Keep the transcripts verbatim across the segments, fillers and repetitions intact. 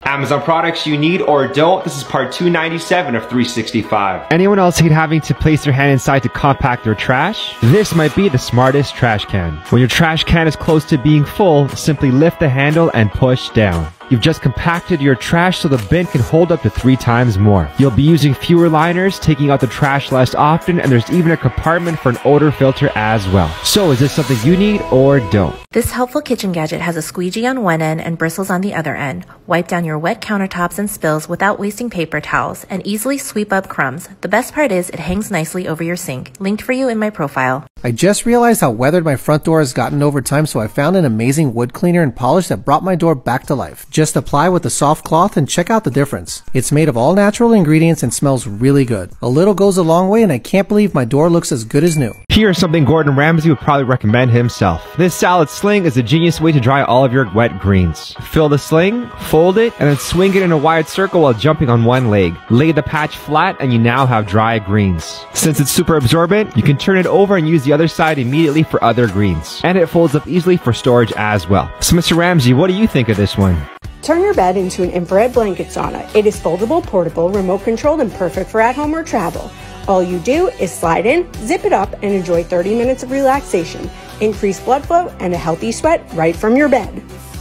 Amazon products you need or don't. This is part two ninety-seven of three sixty-five. Anyone else hate having to place their hand inside to compact their trash? This might be the smartest trash can. When your trash can is close to being full, simply lift the handle and push down. You've just compacted your trash so the bin can hold up to three times more. You'll be using fewer liners, taking out the trash less often, and there's even a compartment for an odor filter as well. So is this something you need or don't? This helpful kitchen gadget has a squeegee on one end and bristles on the other end. Wipe down your wet countertops and spills without wasting paper towels, and easily sweep up crumbs. The best part is it hangs nicely over your sink. Linked for you in my profile. I just realized how weathered my front door has gotten over time, so I found an amazing wood cleaner and polish that brought my door back to life. Just apply with a soft cloth and check out the difference. It's made of all natural ingredients and smells really good. A little goes a long way, and I can't believe my door looks as good as new. Here's something Gordon Ramsay would probably recommend himself. This salad sling is a genius way to dry all of your wet greens. Fill the sling, fold it, and then swing it in a wide circle while jumping on one leg. Lay the patch flat and you now have dry greens. Since it's super absorbent, you can turn it over and use the other side immediately for other greens. And it folds up easily for storage as well. So Mister Ramsay, what do you think of this one? Turn your bed into an infrared blanket sauna. It is foldable, portable, remote controlled, and perfect for at home or travel. All you do is slide in, zip it up, and enjoy thirty minutes of relaxation, increased blood flow, and a healthy sweat right from your bed.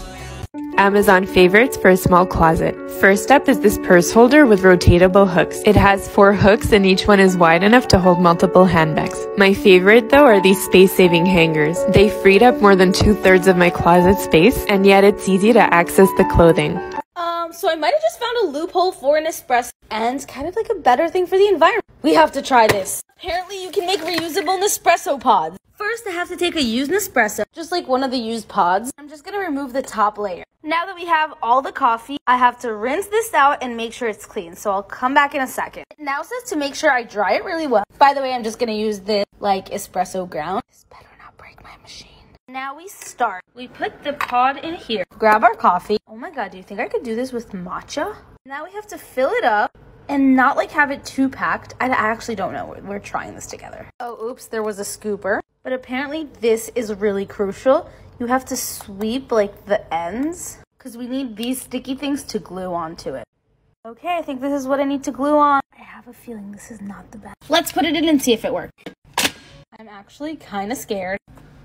Amazon favorites for a small closet. First up is this purse holder with rotatable hooks. It has four hooks and each one is wide enough to hold multiple handbags. My favorite though are these space-saving hangers. They freed up more than two-thirds of my closet space, and yet it's easy to access the clothing. Um, so I might have just found a loophole for an espresso and kind of like a better thing for the environment. We have to try this. Apparently you can make reusable Nespresso pods. First, I have to take a used Nespresso, just like one of the used pods. I'm just gonna remove the top layer. Now that we have all the coffee, I have to rinse this out and make sure it's clean. So I'll come back in a second. It now says to make sure I dry it really well. By the way, I'm just gonna use this like espresso ground. This better not break my machine. Now we start. We put the pod in here. Grab our coffee. Oh my god, do you think I could do this with matcha? Now we have to fill it up and not like have it too packed. I actually don't know. We're trying this together. Oh, oops, there was a scooper. But apparently this is really crucial. You have to sweep like the ends because we need these sticky things to glue onto it. Okay, I think this is what I need to glue on. I have a feeling this is not the best. Let's put it in and see if it works. I'm actually kind of scared.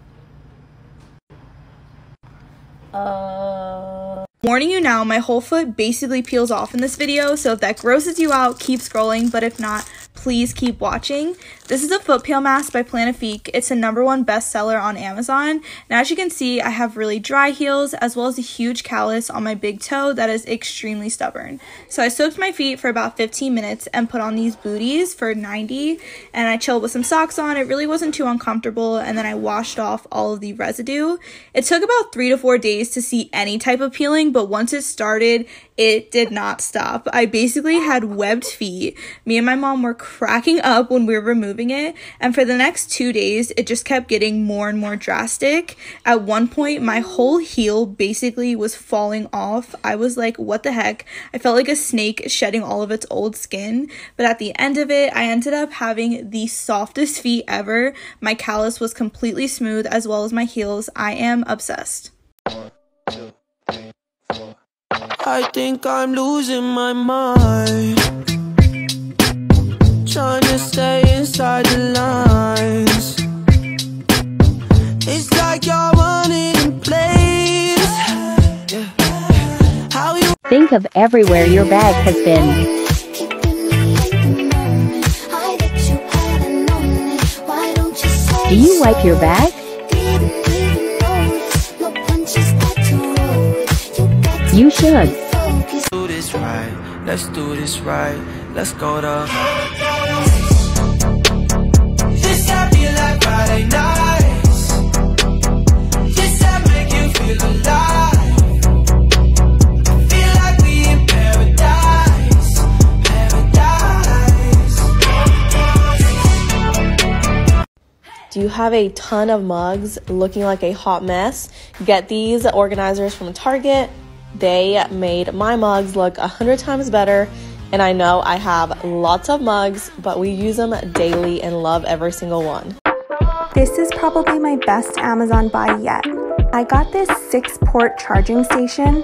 Uh... Warning you now, my whole foot basically peels off in this video, so if that grosses you out, keep scrolling, but if not, please keep watching. This is a foot peel mask by Planifique. It's a number one bestseller on Amazon, and as you can see, I have really dry heels as well as a huge callus on my big toe that is extremely stubborn. So I soaked my feet for about fifteen minutes and put on these booties for ninety, and I chilled with some socks on. It really wasn't too uncomfortable, and then I washed off all of the residue. It took about three to four days to see any type of peeling, but once it started, it did not stop. I basically had webbed feet. Me and my mom were cracking up when we were removing it, and for the next two days, it just kept getting more and more drastic. At one point, my whole heel basically was falling off. I was like, what the heck? I felt like a snake shedding all of its old skin, but at the end of it, I ended up having the softest feet ever. My callus was completely smooth as well as my heels. I am obsessed. One, two, three, four. I think I'm losing my mind, trying to stay inside the lines. It's like you're running in place. How you think of everywhere your bag has been. Do you wipe your bag? You should. Let's do this right, let's do this right, let's go to this. I feel like Friday nights. This I make you feel alive. I feel like we in paradise, paradise. Do you have a ton of mugs looking like a hot mess? Get these organizers from Target. They made my mugs look a hundred times better, and I know I have lots of mugs, but we use them daily and love every single one. This is probably my best Amazon buy yet. I got this six port charging station.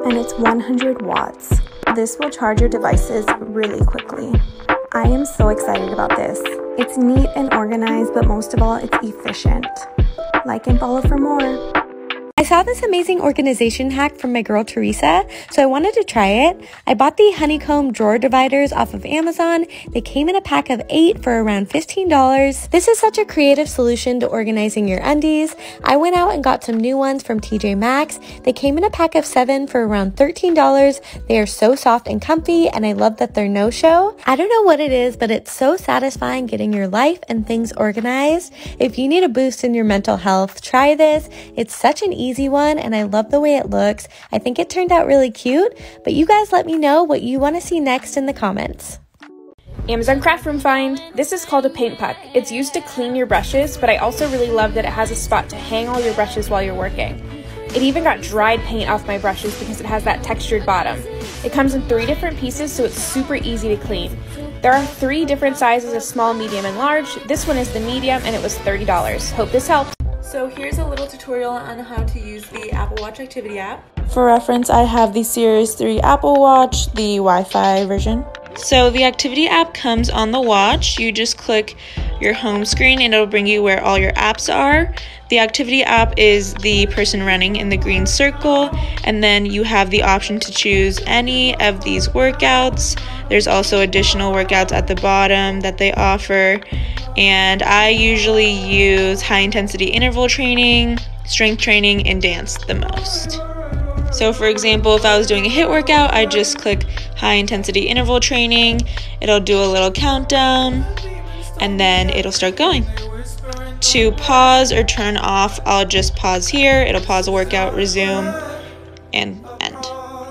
and it's one hundred watts. This will charge your devices really quickly. I am so excited about this. It's neat and organized, but most of all, it's efficient. Like and follow for more. I saw this amazing organization hack from my girl Teresa, so I wanted to try it. I bought the honeycomb drawer dividers off of Amazon. They came in a pack of eight for around fifteen dollars. This is such a creative solution to organizing your undies. I went out and got some new ones from T J Maxx. They came in a pack of seven for around thirteen dollars. They are so soft and comfy, and I love that they're no-show. I don't know what it is, but it's so satisfying getting your life and things organized. If you need a boost in your mental health, try this. It's such an easy one, and I love the way it looks. I think it turned out really cute, but you guys let me know what you want to see next in the comments. Amazon Craft Room Find. This is called a paint puck. It's used to clean your brushes, but I also really love that it has a spot to hang all your brushes while you're working. It even got dried paint off my brushes because it has that textured bottom. It comes in three different pieces, so it's super easy to clean. There are three different sizes of small, medium, and large. This one is the medium, and it was thirty dollars. Hope this helped. So here's a little tutorial on how to use the Apple Watch activity app. For reference, I have the Series three Apple Watch, the Wi-Fi version. So the activity app comes on the watch. You just click your home screen and it'll bring you where all your apps are. The activity app is the person running in the green circle, and then you have the option to choose any of these workouts. There's also additional workouts at the bottom that they offer, and I usually use high intensity interval training, strength training, and dance the most. So for example, if I was doing a HIIT workout, I just click high intensity interval training. It'll do a little countdown and then it'll start going. To pause or turn off, I'll just pause here. It'll pause the workout, resume, and end.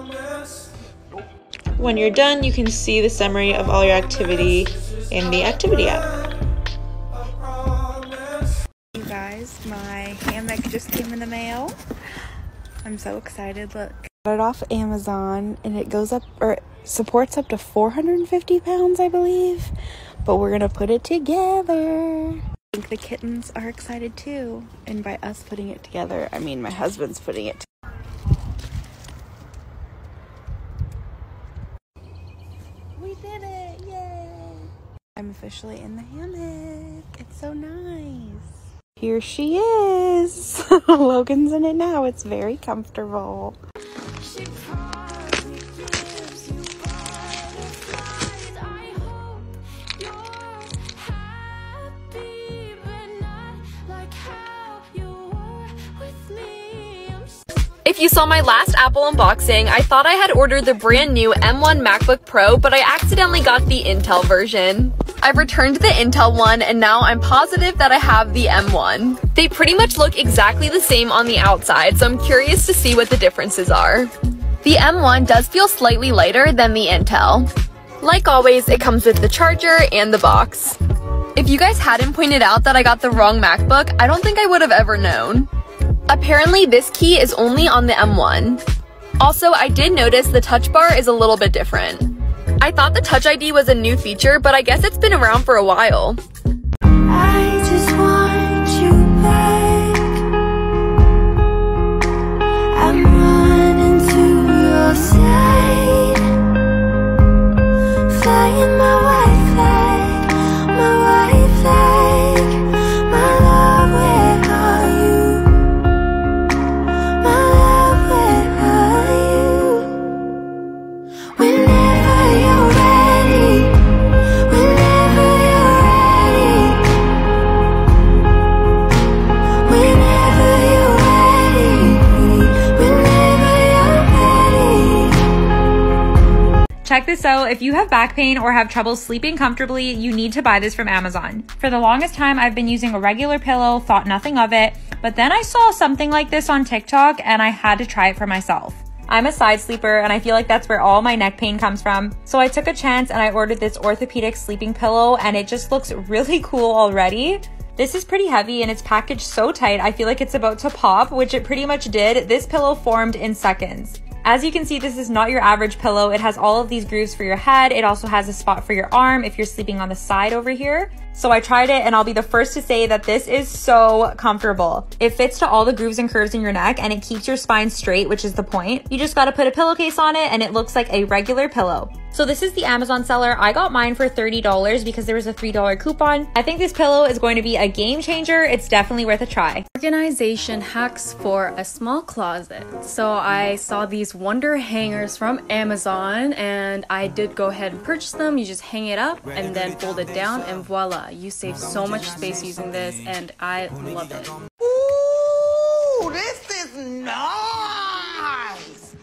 When you're done, you can see the summary of all your activity in the activity app. You guys, my hammock just came in the mail. I'm so excited. Look, got it off Amazon, and it goes up, or supports up to four hundred fifty pounds, I believe. But we're gonna put it together. I think the kittens are excited too, and by us putting it together, I mean my husband's putting it together. We did it! Yay! I'm officially in the hammock. It's so nice. Here she is. Logan's in it now. It's very comfortable. If you saw my last Apple unboxing, I thought I had ordered the brand new M one MacBook Pro, but I accidentally got the Intel version. I've returned the Intel one, and now I'm positive that I have the M one. They pretty much look exactly the same on the outside, so I'm curious to see what the differences are. The M one does feel slightly lighter than the Intel. Like always, it comes with the charger and the box. If you guys hadn't pointed out that I got the wrong MacBook, I don't think I would have ever known. Apparently, this key is only on the M one. Also, I did notice the touch bar is a little bit different. I thought the Touch I D was a new feature, but I guess it's been around for a while. I just want you back. I'm running to your side, flying my white flag, my white flag, my love, where are you? My love, where are you? Whenever you're ready, whenever you're ready, whenever you're ready, whenever you're ready. Check this out. If you have back pain or have trouble sleeping comfortably, you need to buy this from Amazon. For the longest time, I've been using a regular pillow, thought nothing of it, but then I saw something like this on TikTok and I had to try it for myself. I'm a side sleeper and I feel like that's where all my neck pain comes from. So I took a chance and I ordered this orthopedic sleeping pillow, and it just looks really cool already. This is pretty heavy and it's packaged so tight, I feel like it's about to pop, which it pretty much did. This pillow formed in seconds. As you can see, this is not your average pillow. It has all of these grooves for your head. It also has a spot for your arm if you're sleeping on the side over here. So I tried it, and I'll be the first to say that this is so comfortable. It fits to all the grooves and curves in your neck, and it keeps your spine straight, which is the point. You just gotta put a pillowcase on it, and it looks like a regular pillow. So this is the Amazon seller. I got mine for thirty dollars because there was a three dollar coupon. I think this pillow is going to be a game changer. It's definitely worth a try. Organization hacks for a small closet. So I saw these wonder hangers from Amazon, and I did go ahead and purchase them. You just hang it up and then fold it down, and voila, you save so much space using this, and I love it. Ooh, this is nice,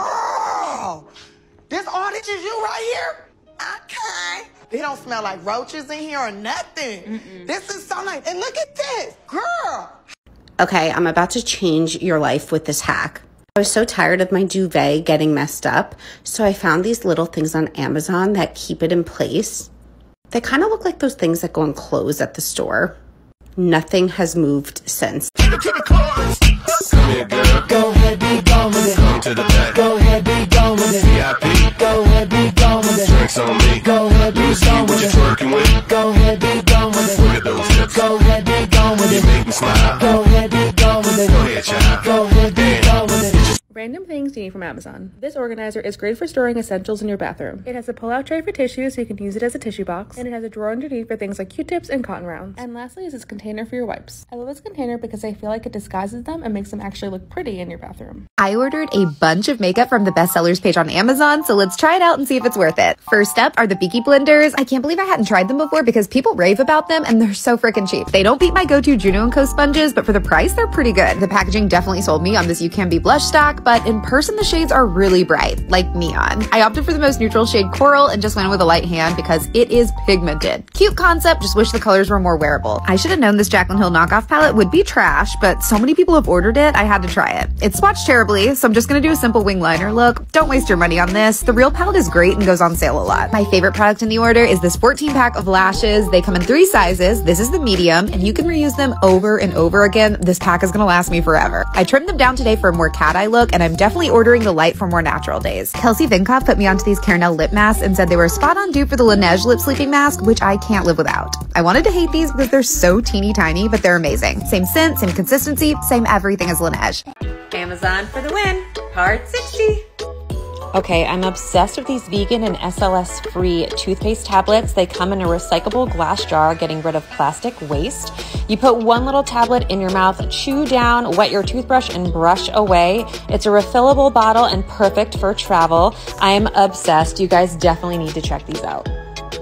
girl. This all this is you right here? Okay. They don't smell like roaches in here or nothing. Mm-mm. This is so nice. And look at this, girl. Okay, I'm about to change your life with this hack. I was so tired of my duvet getting messed up, so I found these little things on Amazon that keep it in place. They kind of look like those things that go on clothes at the store. Nothing has moved since. Take it to the chorus. Come here, girl. Go ahead, be gone with it. Come to the back. Go ahead, be gone with it. V I P. Go ahead, be gone with it. Drinks on me. Go ahead, be gone with it. What you twerking with? Go ahead, be gone with it. Look at those hips. Go ahead, be gone with it. You make me smile. Go ahead, be gone with it. Go ahead, child. Go ahead, be gone with it. Random things you need from Amazon. This organizer is great for storing essentials in your bathroom. It has a pull-out tray for tissue so you can use it as a tissue box, and it has a drawer underneath for things like Q-tips and cotton rounds. And lastly is this container for your wipes. I love this container because I feel like it disguises them and makes them actually look pretty in your bathroom. I ordered a bunch of makeup from the bestsellers page on Amazon, so let's try it out and see if it's worth it. First up are the Beaky blenders. I can't believe I hadn't tried them before because people rave about them and they're so freaking cheap. They don't beat my go-to Juno and Co sponges, but for the price, they're pretty good. The packaging definitely sold me on this You Can Be blush stock, but in person, the shades are really bright, like neon. I opted for the most neutral shade coral and just went with a light hand because it is pigmented. Cute concept, just wish the colors were more wearable. I should have known this Jaclyn Hill knockoff palette would be trash, but so many people have ordered it, I had to try it. It swatched terribly, so I'm just gonna do a simple wing liner look. Don't waste your money on this. The real palette is great and goes on sale a lot. My favorite product in the order is this fourteen pack of lashes. They come in three sizes. This is the medium, and you can reuse them over and over again. This pack is gonna last me forever. I trimmed them down today for a more cat eye look, and I'm definitely ordering the light for more natural days. Kelsey Vinkoff put me onto these Caramel lip masks and said they were a spot on dupe for the Laneige lip sleeping mask, which I can't live without. I wanted to hate these because they're so teeny tiny, but they're amazing. Same scent, same consistency, same everything as Laneige. Amazon for the win, part sixty. Okay, I'm obsessed with these vegan and S L S-free toothpaste tablets. They come in a recyclable glass jar, getting rid of plastic waste. You put one little tablet in your mouth, chew down, wet your toothbrush, and brush away. It's a refillable bottle and perfect for travel. I am obsessed. You guys definitely need to check these out.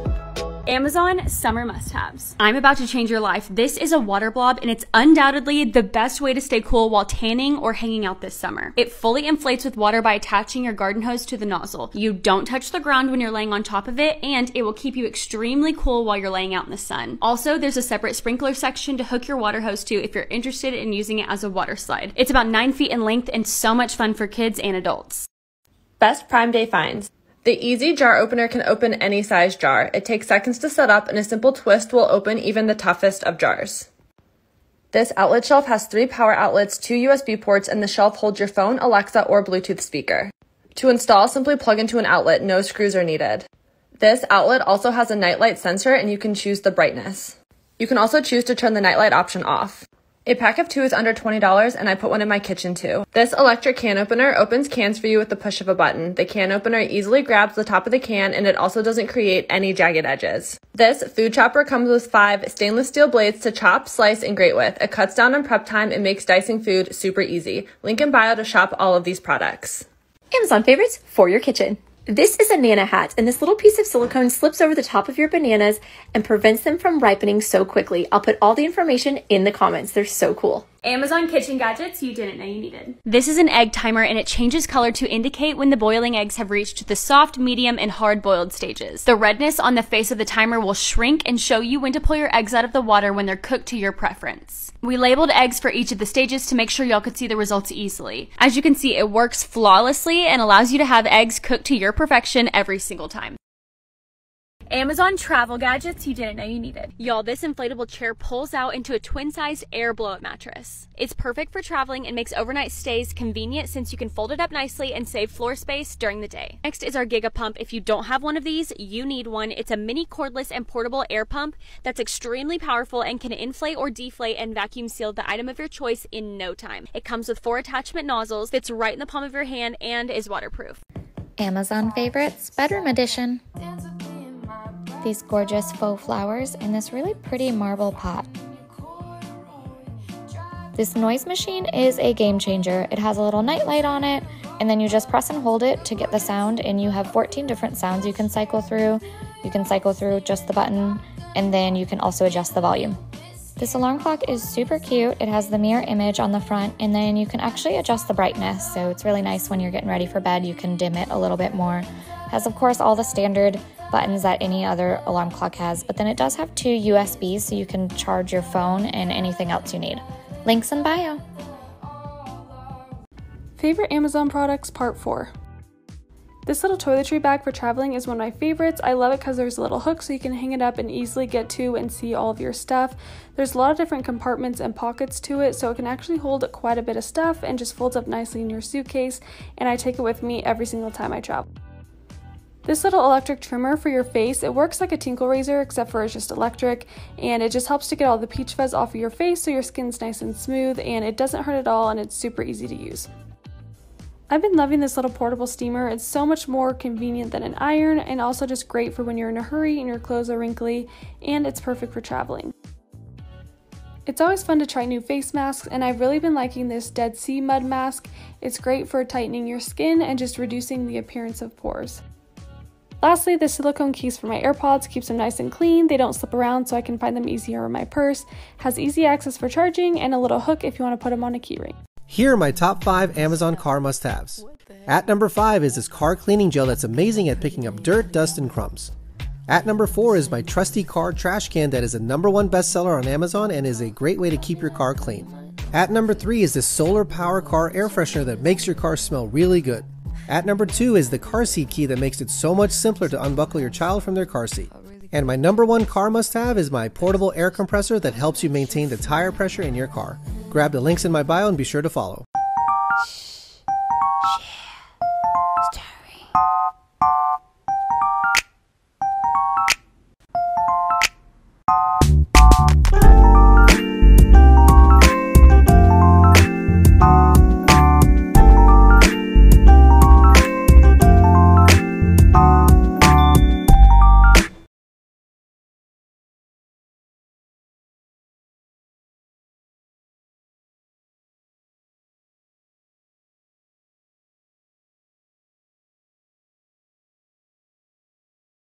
Amazon summer must-haves. I'm about to change your life. This is a water blob, and it's undoubtedly the best way to stay cool while tanning or hanging out this summer. It fully inflates with water by attaching your garden hose to the nozzle. You don't touch the ground when you're laying on top of it, and it will keep you extremely cool while you're laying out in the sun. Also, there's a separate sprinkler section to hook your water hose to if you're interested in using it as a water slide. It's about nine feet in length and so much fun for kids and adults. Best Prime Day finds. The Easy Jar Opener can open any size jar. It takes seconds to set up, and a simple twist will open even the toughest of jars. This outlet shelf has three power outlets, two U S B ports, and the shelf holds your phone, Alexa, or Bluetooth speaker. To install, simply plug into an outlet. No screws are needed. This outlet also has a nightlight sensor, and you can choose the brightness. You can also choose to turn the nightlight option off. A pack of two is under twenty dollars, and I put one in my kitchen too. This electric can opener opens cans for you with the push of a button. The can opener easily grabs the top of the can, and it also doesn't create any jagged edges. This food chopper comes with five stainless steel blades to chop, slice, and grate with. It cuts down on prep time and makes dicing food super easy. Link in bio to shop all of these products. Amazon favorites for your kitchen. This is a Nana hat, and this little piece of silicone slips over the top of your bananas and prevents them from ripening so quickly. I'll put all the information in the comments. They're so cool. Amazon kitchen gadgets you didn't know you needed. This is an egg timer, and it changes color to indicate when the boiling eggs have reached the soft, medium, and hard boiled stages. The redness on the face of the timer will shrink and show you when to pull your eggs out of the water when they're cooked to your preference. We labeled eggs for each of the stages to make sure y'all could see the results easily. As you can see, it works flawlessly and allows you to have eggs cooked to your perfection every single time. Amazon travel gadgets you didn't know you needed. Y'all, this inflatable chair pulls out into a twin-sized air blow-up mattress. It's perfect for traveling and makes overnight stays convenient since you can fold it up nicely and save floor space during the day. Next is our Giga Pump. If you don't have one of these, you need one. It's a mini cordless and portable air pump that's extremely powerful and can inflate or deflate and vacuum seal the item of your choice in no time. It comes with four attachment nozzles, fits right in the palm of your hand, and is waterproof. Amazon favorites, bedroom edition. These gorgeous faux flowers in this really pretty marble pot. This noise machine is a game changer. It has a little night light on it, and then you just press and hold it to get the sound, and you have fourteen different sounds you can cycle through. You can cycle through just the button, and then you can also adjust the volume. This alarm clock is super cute. It has the mirror image on the front, and then you can actually adjust the brightness, so it's really nice when you're getting ready for bed. You can dim it a little bit more. It has, of course, all the standard buttons that any other alarm clock has, but then it does have two U S Bs, so you can charge your phone and anything else you need. Links in bio. Favorite Amazon products, part four. This little toiletry bag for traveling is one of my favorites. I love it because there's a little hook so you can hang it up and easily get to and see all of your stuff. There's a lot of different compartments and pockets to it, so it can actually hold quite a bit of stuff and just folds up nicely in your suitcase, and I take it with me every single time I travel. This little electric trimmer for your face, it works like a tinkle razor except for it's just electric, and it just helps to get all the peach fuzz off of your face so your skin's nice and smooth, and it doesn't hurt at all, and it's super easy to use. I've been loving this little portable steamer. It's so much more convenient than an iron, and also just great for when you're in a hurry and your clothes are wrinkly, and it's perfect for traveling. It's always fun to try new face masks, and I've really been liking this Dead Sea Mud Mask. It's great for tightening your skin and just reducing the appearance of pores. Lastly, the silicone case for my AirPods keeps them nice and clean. They don't slip around, so I can find them easier in my purse. Has easy access for charging and a little hook if you want to put them on a keyring. Here are my top five Amazon car must-haves. At number five is this car cleaning gel that's amazing at picking up dirt, dust, and crumbs. At number four is my trusty car trash can that is a number one bestseller on Amazon and is a great way to keep your car clean. At number three is this solar power car air freshener that makes your car smell really good. At number two is the car seat key that makes it so much simpler to unbuckle your child from their car seat. And my number one car must-have is my portable air compressor that helps you maintain the tire pressure in your car. Grab the links in my bio and be sure to follow.